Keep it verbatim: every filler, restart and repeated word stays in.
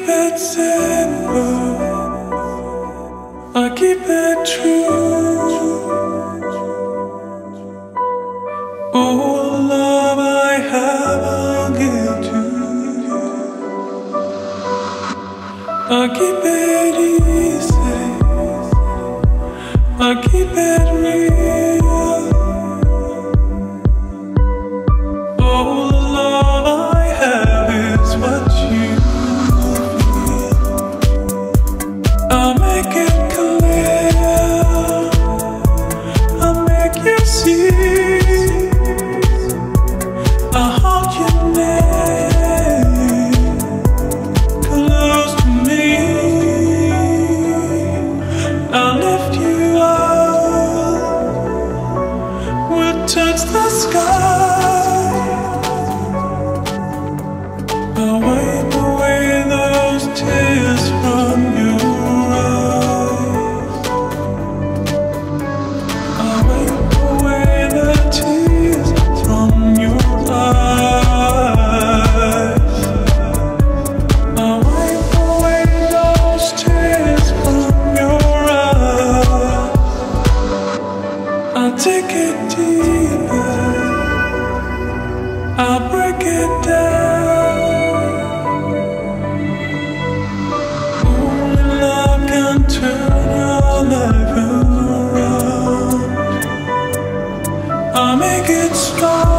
it simple, I keep it true. All love I have I'll give to you. I keep it easy, I keep it real. All the love I have is what you feel. I'll make it clear, I'll make you see. I'll hold you near, close to me. I'll lift you up, we'll touch the sky. I'll wipe away those tears from your eyes. I'll wipe away the tears from your eyes. I'll wipe away those tears from your eyes. I'll take it deeper, I'll break it down. Only love can turn your life around. I'll make it strong.